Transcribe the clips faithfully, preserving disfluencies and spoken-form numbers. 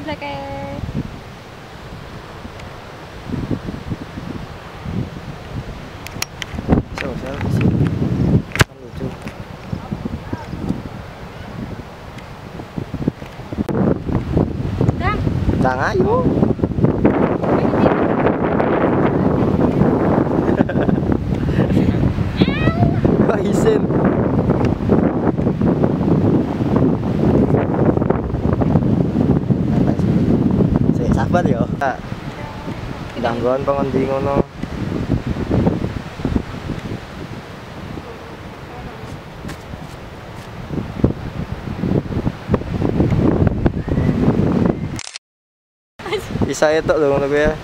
bleke-bleke. Sosial sih. Kan lucu. Dang. Dang ayo. Kok isin? Sik sabar ya. Danggon pengendi ngono. Bisa itu loh ngono ya.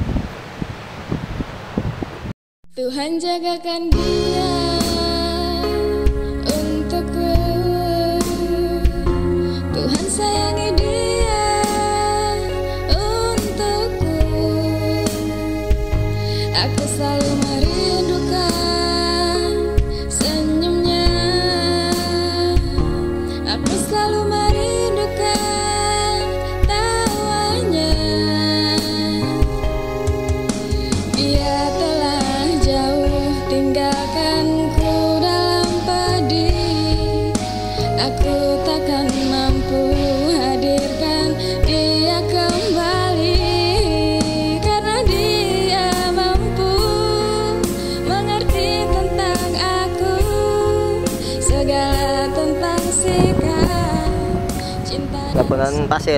Tuhan jagakan dia untukku, Tuhan sayangi dia untukku. Aku selalu merindukan senyumnya, aku selalu merindukan tawanya. Dia telah jauh tinggalkanku dalam pedih. Aku takkan mampu hadirkan dia kembali, karena dia mampu mengerti tentang aku, segala tentang sikap cinta dan Laporan pasir.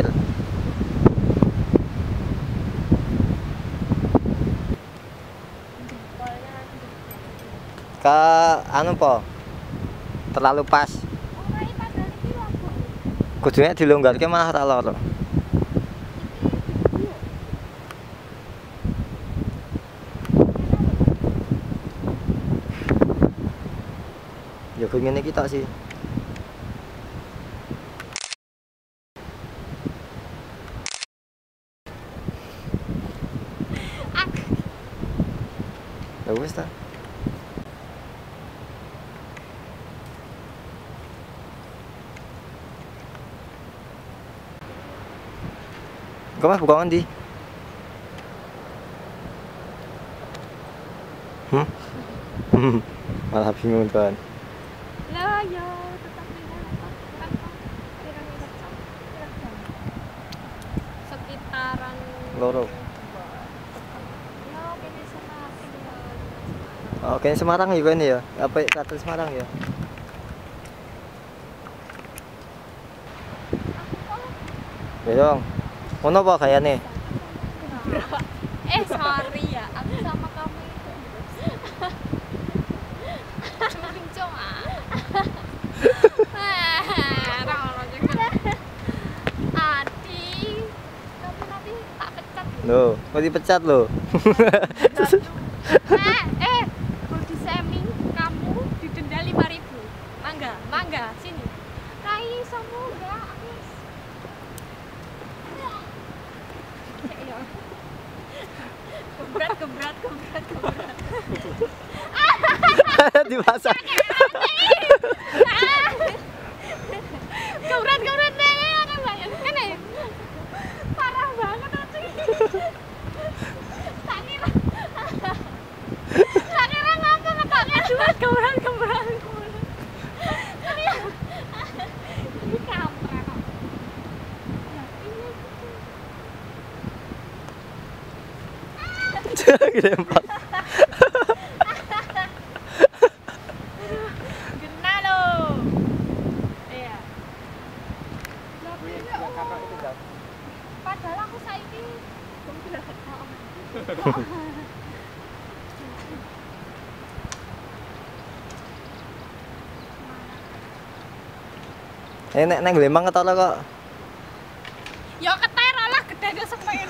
Ke anu po? Terlalu pas. Kudunya dilonggarke malah ora lara. Ya kok ngene iki tok sih. Ya wis ta. Kau mah buka ngendi? Hmm? Malah bingung kan. Lah ya tetap kan kira-kira sekitaran Loro. ya kene Semarang. Oh, kayaknya Semarang ya ini ya. Apa kata Semarang ya? Ya dong. Ngono apa kayaknya? Eh sorry ya, aku sama kamu itu cincong ah. Adi, kamu nanti tak pecat. Loh, kok dipecat loh? eh, eh, body shaming kamu didenda lima ribu. Mangga, mangga, sini. Rai sama enggak, aku kebrat, kebrat, kebrat, kebrat. Dimasak. Kebrat, kebrat deh, kan banyak kan ya. Parah banget nanti. Tak kira. Tak kira ngapa ngetaknya dua kebrat, kebrat, kebrat. Ini kampret kok. Gede empat. Kena lo. Iya. Padahal aku saiki Eh nek neng Lembang ketara kok. ya ketera lah gedene semen.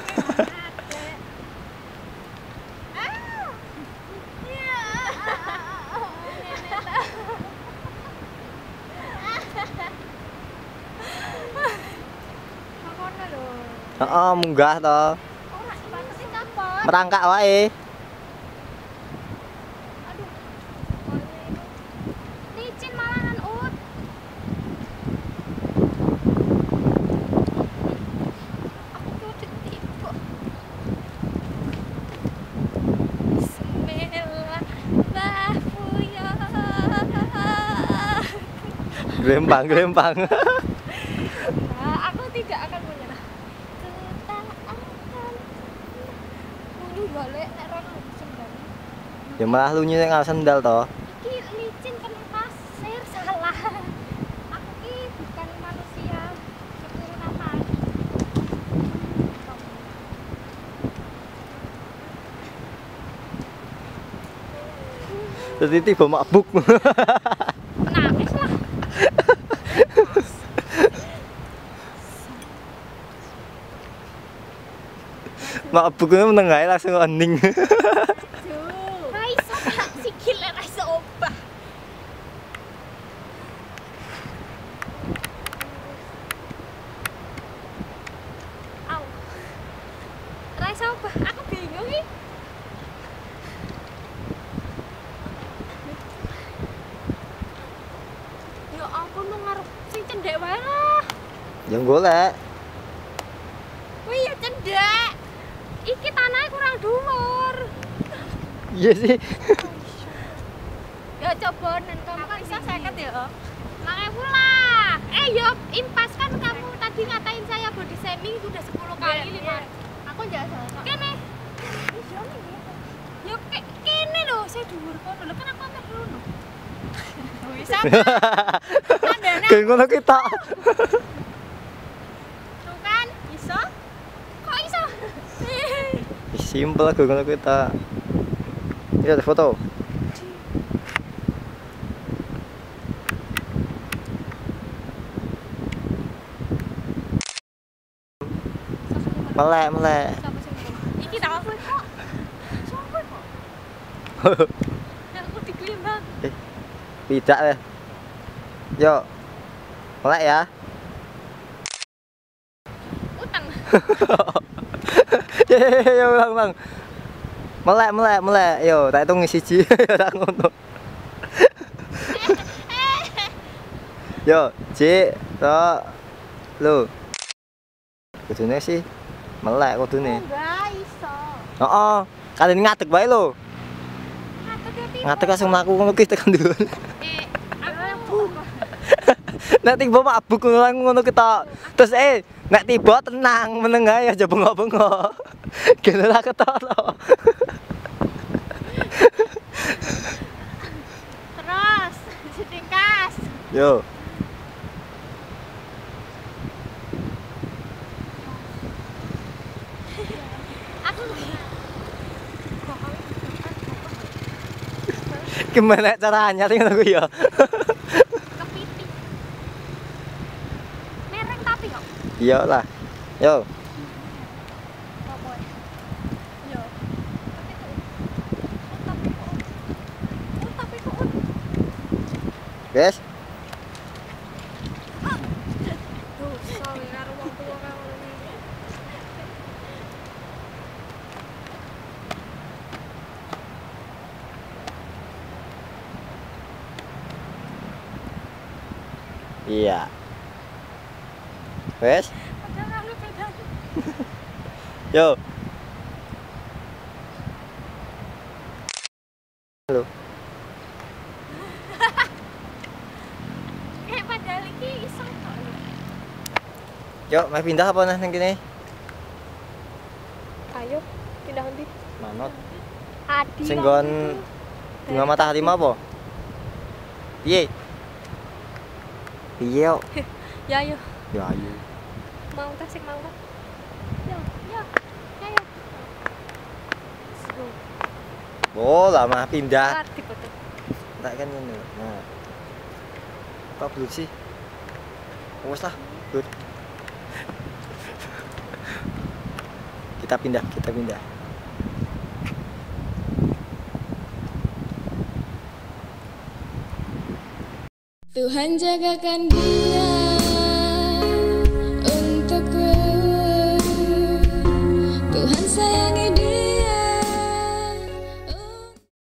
Heeh, munggah to. Merangkak wae. Aduh. Licin malahan ut. Gelembang, gelembang. Nah, aku tidak akan menyerah. Kita akan mulu balik nek rono sendal. Ya malah lu nyek ngal sendal toh. Iki licin kena pasir salah. Aku ki bukan manusia keturunan tadi. Jadi tiba mabuk. Nangis lah. Mabuk itu menengahi langsung hening. Ra iso tak sikil ra iso obah. Au. Ra iso obah, aku bingung iki. Ya ampun lu ngarep sing cendek wae lah. Yang golek. Wih ya cendek. Iki tanahnya kurang dhuwur. Iya sih. Ya coba nen kamu kan bisa seket ya. Makanya pula. Eh yo impas kan kamu tadi ngatain saya body shaming sudah sepuluh kali lima. Aku enggak salah. Kene. Yo ke kene lho, saya dhuwur kono. Lho kan aku ameh rono. Wis apa? Tandane Kayak ngono kita. tuh kan iso? Kok iso? Simpel aku ngono kita. Ini ada foto. Melek, melek. Siapa sing ngomong? Iki tak aku kok. Sopo kok? Ya aku dikelimbang. Eh, tidak ya. Yo. Melek ya. Utang. Yo, ulang, ulang. Melek, melek, melek. Yo, tak hitung siji. Tak ngono. Yo, Ci, to. Lu. Kudune sih melek kudune. Enggak iso. Heeh. Kalian ngadeg wae lho. Ngadeg ya piye? Ngadeg langsung mlaku ngono ki tekan dulu. Eh, aku Nek tiba mabuk ngono ngono kita. Terus eh nek tiba tenang meneng ae aja bengok-bengok. Gene lah ketara. terus setingkas. Yo. Aku Gimana caranya sih ngono ku ya? kepiting. Mereng tapi kok. Iya lah. Yo. Apa? Yo. Tapi kok. Oh, tapi kok. Guys. Duh, sorry karo wong tuwa karo ngene. Iya. Wes. Padahal anu beda. Yo. Halo. Eh, padahal iki iso kok. Yo, mau pindah apa nah nang kene? Ayo, pindah ndi? Manut. Adi. Sing nggon bunga matahari mah apa? Piye? Piye yo? Ya ayo, Yo ayo. mau tas sing mau. Yo, yo. Ayo. Oh, lama pindah. Arti betul. Tak kan ini. Nah. Kok belum sih? Wes lah, good. Kita pindah, kita pindah. Tuhan jagakan dia